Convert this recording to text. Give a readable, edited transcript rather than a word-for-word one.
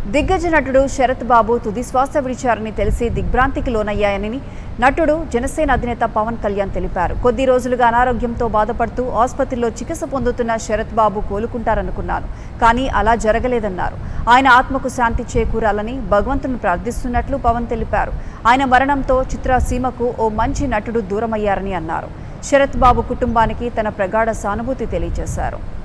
దిగ్గజ నటుడు శరత్ బాబు తుది శ్వాస విడిచారని తెలిసి దిగ్భ్రాంతికి లోనయ్యాయని నటుడు జనసేన అధినేత పవన్ కళ్యాణ్ తెలిపారు. కొద్ది రోజులుగా అనారోగ్యంతో బాధపడుతూ ఆసుపత్రిలో చికిత్స పొందుతున్న శరత్ బాబు కోలుకుంటారనుకున్నాను, కానీ అలా జరగలేదన్నారు. ఆయన ఆత్మకు శాంతి చేకూరాలని భగవంతుని ప్రార్థిస్తున్నట్లు పవన్ తెలిపారు. ఆయన మరణంతో చిత్రసీమకు ఓ మంచి నటుడు దూరమయ్యారని అన్నారు. శరత్ బాబు కుటుంబానికి తన ప్రగాఢ సానుభూతి తెలియజేశారు.